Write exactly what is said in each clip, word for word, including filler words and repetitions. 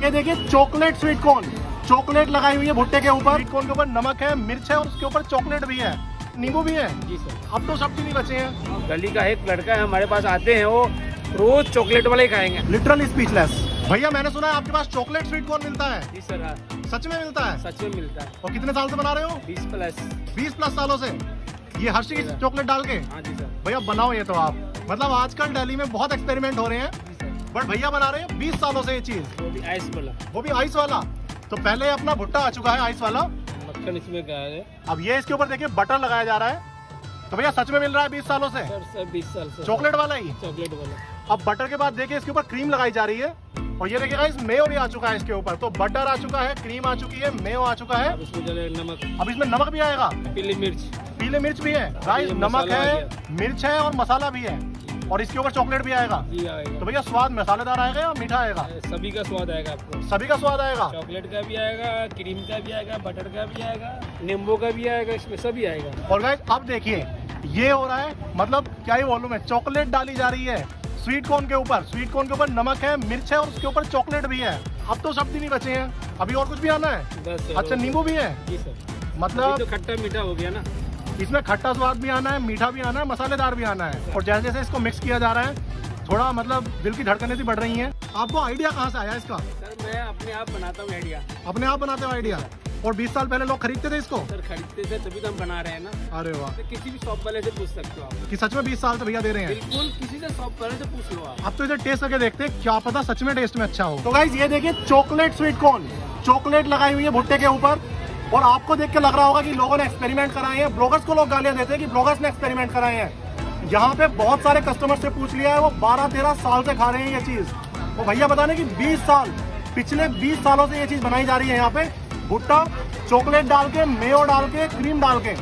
ये देखिए chocolate sweet corn, chocolate लगाई हुई है भुट्टे के ऊपर। स्वीट कॉर्न के ऊपर नमक है, मिर्च है और उसके ऊपर चॉकलेट भी है, नींबू भी है। जी सर। अब तो सब भी नहीं बचे हैं। गली का एक लड़का है हमारे पास आते हैं, वो रोज चॉकलेट वाले खाएंगे। Literally speechless. भैया मैंने सुना है आपके पास चॉकलेट स्वीट कॉर्न मिलता है। जी सर। सच में मिलता है? सच में मिलता है। और कितने साल से बना रहे हो? बीस प्लस। बीस प्लस सालों से ये हर्षीज़ चॉकलेट डाल के? हाँ जी सर। भैया बनाओ ये तो आप। मतलब आजकल दिल्ली में बहुत एक्सपेरिमेंट हो रहे हैं, बट भैया बना रहे हैं बीस सालों से ये चीज। वो भी आइस वाला। वो भी आइस वाला। तो पहले अपना भुट्टा आ चुका है आइस वाला, मक्खन इसमें क्या है। अब ये इसके ऊपर देखिए बटर लगाया जा रहा है। तो भैया सच में मिल रहा है बीस सालों से? सर सर बीस साल से चॉकलेट वाला ही। चॉकलेट वाला। अब बटर के बाद देखिए इसके ऊपर क्रीम लगाई जा रही है, और ये देखिएगा इस मेयो भी आ चुका है इसके ऊपर। तो बटर आ चुका है, क्रीम आ चुकी है, मेयो आ चुका है। अब इसमें चले नमक। अब इसमें नमक भी आएगा, पीली मिर्च। पीले मिर्च भी है गाइस, नमक है, मिर्च है और मसाला भी है, और इसके ऊपर चॉकलेट भी आएगा। जी आएगा। तो भैया स्वाद मसालेदार आएगा या मीठा आएगा? सभी का स्वाद आएगा आपको। सभी का स्वाद आएगा। चॉकलेट का भी आएगा, क्रीम का भी आएगा, बटर का भी आएगा, नींबू का भी आएगा, इसमें सभी आएगा। और गाइस अब देखिए ये हो रहा है, मतलब क्या ही बोलूं मैं, चॉकलेट डाली जा रही है स्वीट कॉर्न के ऊपर। स्वीट कॉर्न के ऊपर नमक है, मिर्च है और उसके ऊपर चॉकलेट भी है। अब तो सब्जी नहीं बचे हैं, अभी और कुछ भी आना है? बस। अच्छा नींबू भी है? जी सर। मतलब तो खट्टा मीठा हो गया ना, इसमें खट्टा स्वाद भी आना है, मीठा भी आना है, मसालेदार भी आना है। और जैसे जैसे इसको मिक्स किया जा रहा है, थोड़ा मतलब दिल की धड़कनें सी बढ़ रही हैं। आपको आइडिया कहाँ से आया इसका? सर मैं अपने आप बनाता हूँ आइडिया। अपने आप बनाते हो आइडिया? और बीस साल पहले लोग खरीदते थे इसको? सर खरीदते थे तभी तो हम बना रहे हैं ना। अरे वाह। तो किसी भी शॉप वाले से पूछ सकते हो आप कि सच में बीस साल से भैया दे रहे हैं? बिल्कुल, किसी से शॉप वाले से पूछ लो आप। अब तो इसे टेस्ट करके देखते हैं, क्या पता सच में टेस्ट में अच्छा हो। तो गाइस ये देखिए चॉकलेट स्वीट कॉर्न, चॉकलेट लगाई हुई है भुट्टे के ऊपर। और आपको देख के लग रहा होगा कि लोगों ने एक्सपेरिमेंट कराए हैं। ब्लॉगर्स को लोग गालियां देते हैं कि ब्लॉगर्स ने एक्सपेरिमेंट कराए हैं। यहाँ पे बहुत सारे कस्टमर से पूछ लिया है, वो बारह तेरह साल से खा रहे हैं ये चीज। वो भैया बता रहे कि बीस साल, पिछले बीस सालों से ये चीज बनाई जा रही है यहाँ पे। भुट्टा चॉकलेट डाल के, मेयो डाल के, क्रीम डाल के।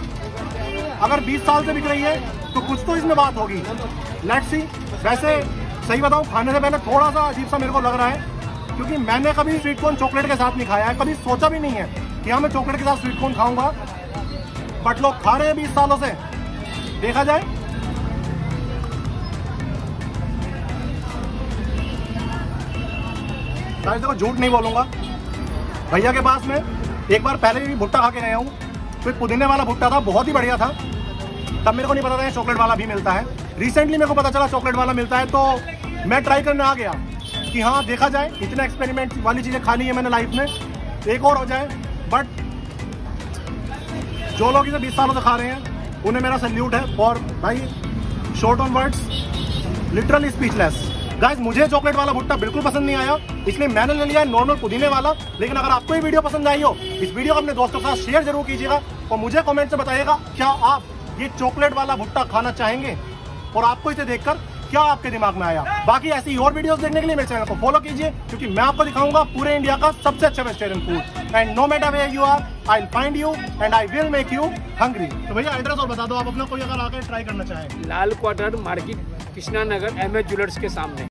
अगर बीस साल से बिक रही है तो कुछ तो इसमें बात होगी। Let's see. वैसे सही बताऊं, खाने से पहले थोड़ा सा अजीब सा मेरे को लग रहा है, क्योंकि मैंने कभी स्वीट कॉर्न चॉकलेट के साथ नहीं खाया है। कभी सोचा भी नहीं है कि हाँ मैं चॉकलेट के साथ स्वीट कॉर्न खाऊंगा, बट लोग खा रहे हैं बीस सालों से। देखा जाए देखो, झूठ नहीं बोलूंगा, भैया के पास में एक बार पहले भी भुट्टा खा के गया हूँ। तो पुदीने वाला भुट्टा था, बहुत ही बढ़िया था। तब मेरे को नहीं पता था चॉकलेट वाला भी मिलता है। रिसेंटली मेरे को पता चला चॉकलेट वाला मिलता है, तो मैं ट्राई करने आ गया कि हाँ देखा जाए, इतना एक्सपेरिमेंट वाली चीज़ें खानी है मैंने लाइफ में, एक और हो जाए। बट जो लोग इसे बीस सालों से खा रहे हैं उन्हें मेरा सैल्यूट है। और भाई short on words, literally speechless. Guys मुझे चॉकलेट वाला भुट्टा बिल्कुल पसंद नहीं आया, इसलिए मैंने ले लिया नॉर्मल पुदीने वाला। लेकिन अगर आपको ये वीडियो पसंद आई हो, इस वीडियो को अपने दोस्तों के साथ शेयर जरूर कीजिएगा, और मुझे कमेंट से बताइएगा क्या आप ये चॉकलेट वाला भुट्टा खाना चाहेंगे, और आपको इसे देखकर क्या आपके दिमाग में आया। बाकी ऐसी और वीडियोस देखने के लिए मेरे चैनल को फॉलो कीजिए, क्योंकि मैं आपको दिखाऊंगा पूरे इंडिया का सबसे अच्छा vegetarian food. And no matter where you are, I will find you and I will make you hungry. तो भैया एड्रेस और बता दो आप अपना, कोई अगर आकर ट्राई करना चाहे। Lal quarter market, Krishna Nagar, M H jewellers के सामने।